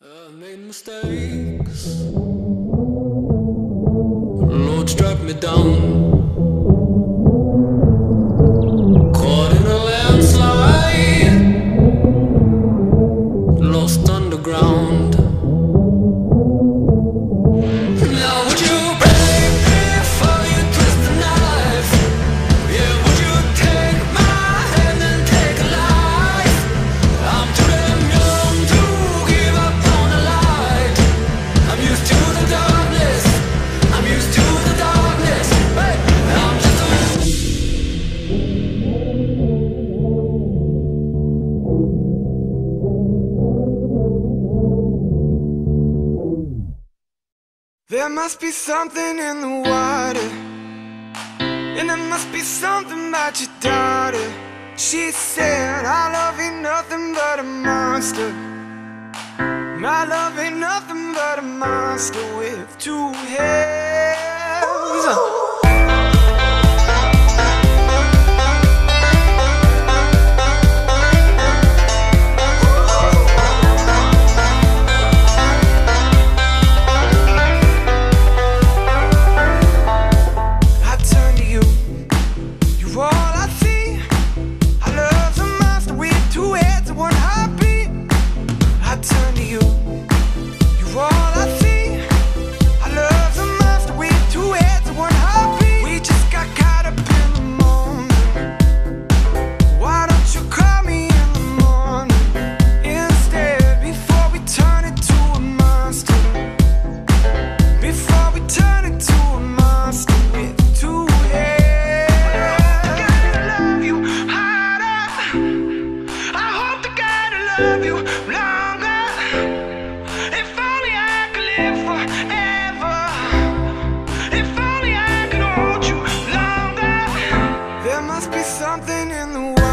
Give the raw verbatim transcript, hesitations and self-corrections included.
I made mistakes. Lord struck me down. Caught in a landslide. Lost underground. Now would you break me before you twist the knife? Yeah, would you take my hand and take a life? I'm too damn young to give up on the light. I'm used to the darkness. I'm used to the darkness. Hey, I'm just a There must be something in the water, and there must be something about your daughter. She said, our love ain't nothing but a monster. My love ain't nothing but a monster with two heads. Love you longer. If only I could live forever. If only I could hold you longer. There must be something in the world.